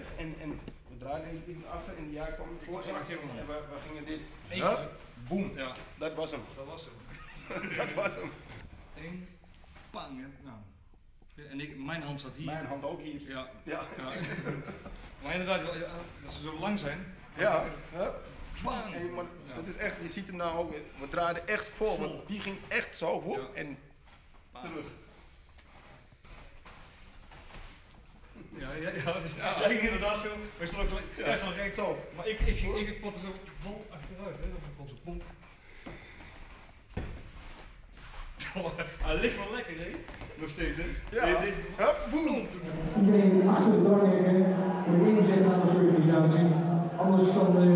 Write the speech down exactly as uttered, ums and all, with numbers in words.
en, en we draaiden even achter en jij kwam voor en achter en we, we gingen dit. Ja? Boom. Ja. Dat was hem. Dat was hem. Dat was hem. Eén, pang. En, nou. en ik, mijn hand zat hier. Mijn hand ook hier. Ja. Ja. ja. Maar inderdaad, dat ze zo lang zijn. Ja. Huh? Bang. Hey, maar ja. dat is echt, je ziet hem nou ook, we draaiden echt vol, vol. Want die ging echt zo, woep, ja. En bang. Terug. Ja, ja, ja, dus, ja. Jij ging inderdaad zo, maar je stond ook ja. Jij stond recht zo. Maar ik, ik, ik, ik potte zo vol achteruit, hè, op zo'n pomp. Hij ligt wel lekker, hè? Nog steeds, hè? Ja. Deze, deze... Hup, boem! Iedereen die achter de Doorneken moet inzetten aan de organisatie, anders dan...